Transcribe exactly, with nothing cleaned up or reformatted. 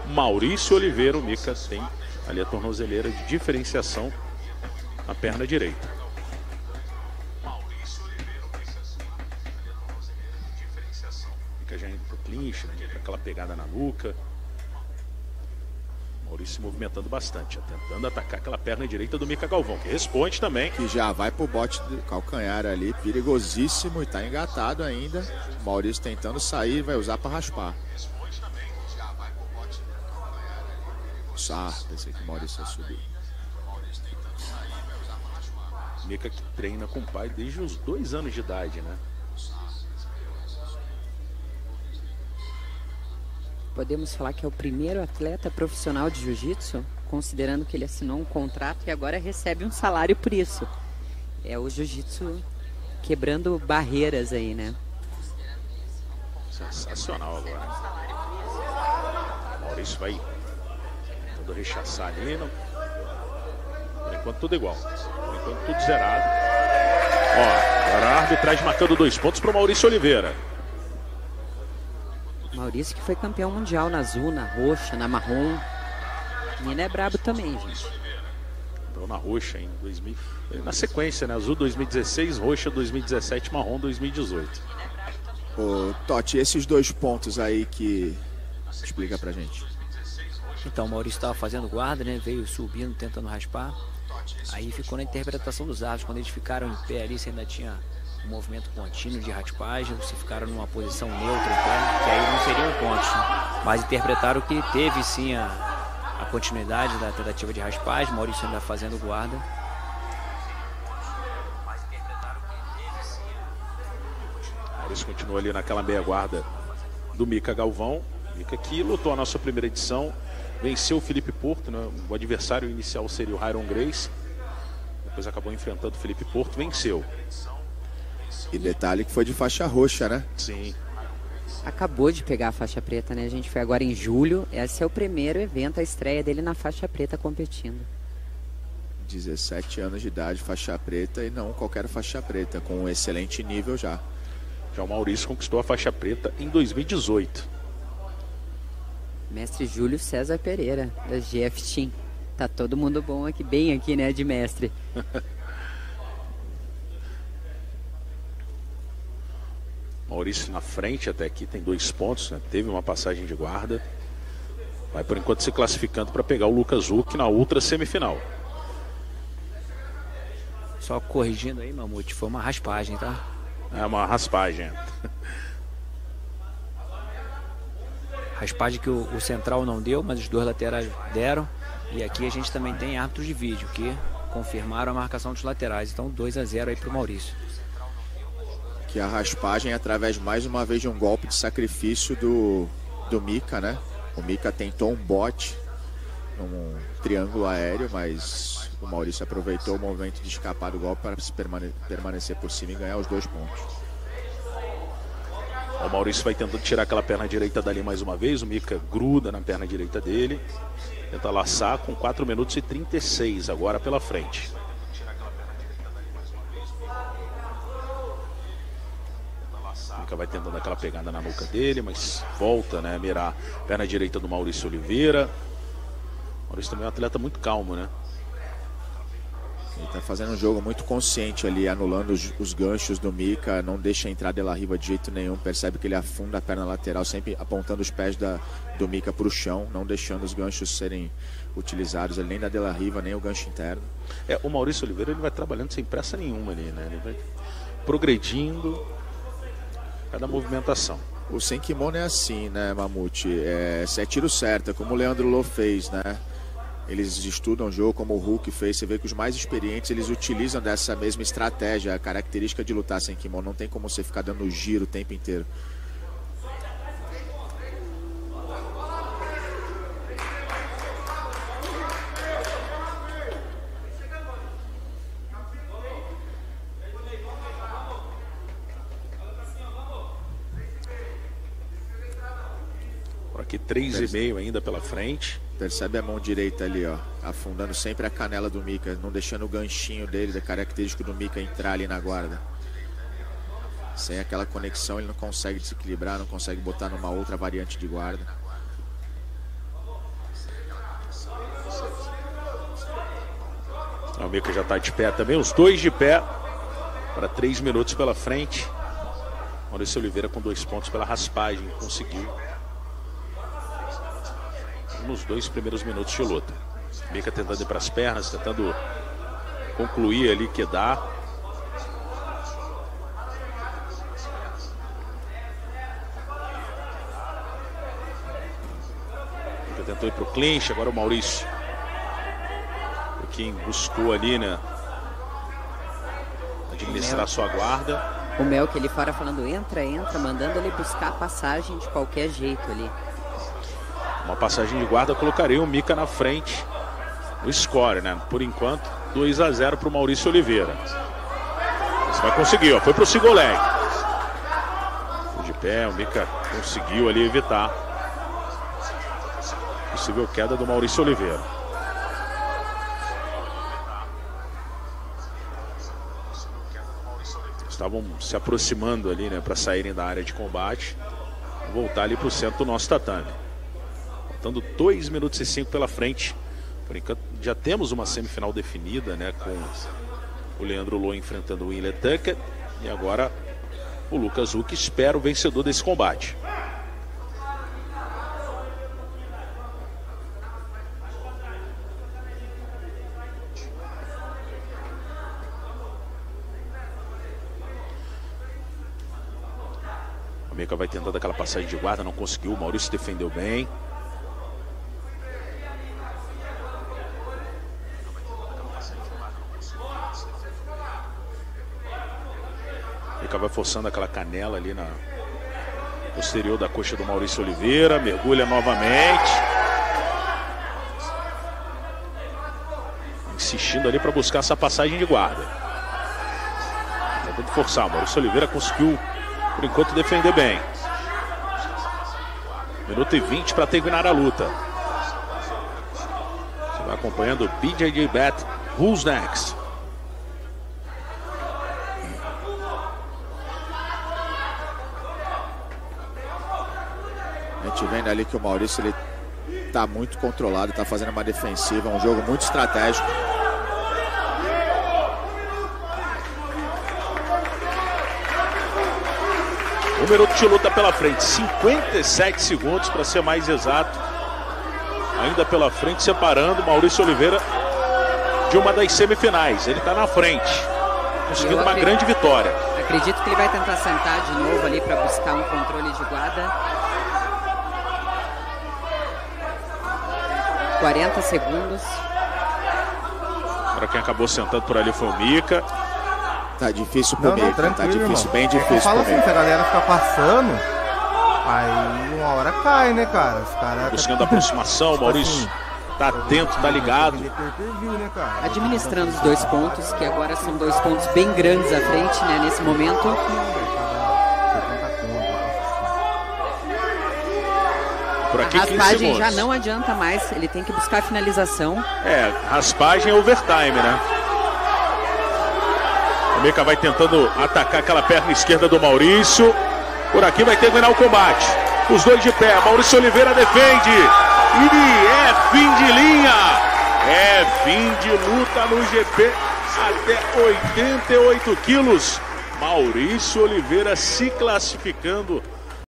Maurício Oliveira. O Mika tem ali a tornozeleira de diferenciação na perna direita. Mika já indo pro clinch, né? Aquela pegada na nuca. Maurício se movimentando bastante, tentando atacar aquela perna direita do Mika Galvão, que responde também. Que já vai pro bote do calcanhar ali, perigosíssimo, e tá engatado ainda. O Maurício tentando sair, vai usar para raspar. Ah, pensei que o Maurício ia subir. Mika que treina com o pai desde os dois anos de idade, né? Podemos falar que é o primeiro atleta profissional de jiu-jitsu, considerando que ele assinou um contrato e agora recebe um salário por isso. É o jiu-jitsu quebrando barreiras aí, né? Sensacional agora. Maurício vai tentando rechaçar ali. Não... Por enquanto tudo igual. Por enquanto tudo zerado. Ó, agora a arbitragem marcando dois pontos para o Maurício Oliveira. Maurício que foi campeão mundial na azul, na roxa, na marrom. Menino é brabo também, gente. Entrou na roxa em dois mil. Na sequência, né? Azul dois mil e dezesseis, roxa dois mil e dezessete, marrom dois mil e dezoito. Ô, Totti, esses dois pontos aí que... Explica pra gente. Então, o Maurício estava fazendo guarda, né? Veio subindo, tentando raspar. Aí ficou na interpretação dos árbitros. Quando eles ficaram em pé ali, você ainda tinha um movimento contínuo de raspagem. Se ficaram numa posição neutra, então, que aí não seriam pontos, né? Mas interpretaram que teve sim a, a continuidade da tentativa de raspagem. Maurício ainda fazendo guarda. Maurício continua ali naquela meia guarda do Mika Galvão. Mika que lutou a nossa primeira edição. Venceu o Felipe Porto, né? O adversário inicial seria o Ryron Grace. Depois acabou enfrentando o Felipe Porto, venceu. E detalhe que foi de faixa roxa, né? Sim. Acabou de pegar a faixa preta, né? A gente foi agora em julho. Esse é o primeiro evento, a estreia dele na faixa preta competindo. dezessete anos de idade, faixa preta, e não qualquer faixa preta, com um excelente nível já. Já o Maurício conquistou a faixa preta em dois mil e dezoito. Mestre Júlio César Pereira, da G F Team. Tá todo mundo bom aqui, bem aqui, né, de mestre. Maurício na frente até aqui, tem dois pontos, né? Teve uma passagem de guarda. Vai por enquanto se classificando para pegar o Lucas Huck na outra semifinal. Só corrigindo aí, Mamute, foi uma raspagem, tá? É uma raspagem. Raspagem que o, o central não deu, mas os dois laterais deram. E aqui a gente também tem árbitros de vídeo que confirmaram a marcação dos laterais. Então dois a zero aí pro Maurício. Que a raspagem é através mais uma vez de um golpe de sacrifício do, do Mika, né? O Mika tentou um bote, um triângulo aéreo, mas o Maurício aproveitou o momento de escapar do golpe para se permane permanecer por cima e ganhar os dois pontos. O Maurício vai tentando tirar aquela perna direita dali mais uma vez. O Mika gruda na perna direita dele. Tenta laçar com quatro minutos e trinta e seis agora pela frente. O Mika vai tentando aquela pegada na nuca dele, mas volta, né, a mirar a perna direita do Maurício Oliveira. O Maurício também é um atleta muito calmo, né? Ele tá fazendo um jogo muito consciente ali, anulando os, os ganchos do Mika, não deixa entrar De La Riva de jeito nenhum, percebe que ele afunda a perna lateral, sempre apontando os pés da, do Mika para o chão, não deixando os ganchos serem utilizados, nem da De La Riva, nem o gancho interno. É, o Maurício Oliveira ele vai trabalhando sem pressa nenhuma ali, né? Ele vai progredindo cada movimentação. O sem kimono é assim, né, Mamute? É, se é tiro certo, é como o Leandro Lô fez, né? Eles estudam o jogo como o Hulk fez. Você vê que os mais experientes, eles utilizam dessa mesma estratégia. A característica de lutar sem kimono, não tem como você ficar dando giro o tempo inteiro. Por aqui três e meio ainda pela frente. Percebe a mão direita ali, ó, afundando sempre a canela do Mika, não deixando o ganchinho dele, da característica do Mika, entrar ali na guarda. Sem aquela conexão ele não consegue desequilibrar, não consegue botar numa outra variante de guarda. O Mika já está de pé também, os dois de pé para três minutos pela frente. Maurício Oliveira com dois pontos pela raspagem, conseguiu nos dois primeiros minutos de luta. Mika tentando ir para as pernas, tentando concluir ali que dá. Mika tentou ir para o clinch, agora o Maurício, quem buscou ali, né, administrar sua guarda. O Melk ali fora falando entra, entra, mandando ele buscar a passagem de qualquer jeito ali. Uma passagem de guarda colocaria o Mika na frente no score, né? Por enquanto, dois a zero para o Maurício Oliveira. Você vai conseguir, ó. Foi para o single leg. De pé, o Mika conseguiu ali evitar possível queda do Maurício Oliveira. Estavam se aproximando ali, né, para saírem da área de combate, voltar ali para o centro do nosso tatame. Faltando dois minutos e cinco pela frente. Por enquanto, já temos uma semifinal definida, né, com o Leandro Lô enfrentando o Winley Tucker. E agora o Lucas Huck espera o vencedor desse combate. O Mika vai tentando aquela passagem de guarda, não conseguiu. O Maurício defendeu bem. Mika vai forçando aquela canela ali na posterior da coxa do Maurício Oliveira. Mergulha novamente. Insistindo ali para buscar essa passagem de guarda. Tentando forçar. O Maurício Oliveira conseguiu, por enquanto, defender bem. Minuto e vinte para terminar a luta. Você vai acompanhando o B J J Bet. Who's next? A gente vendo ali que o Maurício ele tá muito controlado, tá fazendo uma defensiva, é um jogo muito estratégico. Um minuto de luta pela frente, cinquenta e sete segundos para ser mais exato. Ainda pela frente, separando Maurício Oliveira de uma das semifinais. Ele está na frente, conseguindo uma grande vitória. Acredito que ele vai tentar sentar de novo ali para buscar um controle de guarda. quarenta segundos. Para quem acabou sentando por ali foi o Mika. Tá difícil pro Não, não, Mika, tá difícil, irmão. bem difícil Eu falo pro assim, Mika. se a galera ficar passando, aí uma hora cai, né, cara? Os caras... Buscando aproximação, o Maurício tá atento, tá ligado. Administrando os dois pontos, que agora são dois pontos bem grandes à frente, né, nesse momento. Por aqui, a raspagem já não adianta mais, ele tem que buscar a finalização. É, raspagem é overtime, né? O Mika vai tentando atacar aquela perna esquerda do Maurício. Por aqui vai terminar o combate. Os dois de pé, Maurício Oliveira defende. E é fim de linha. É fim de luta no G P até oitenta e oito quilos. Maurício Oliveira se classificando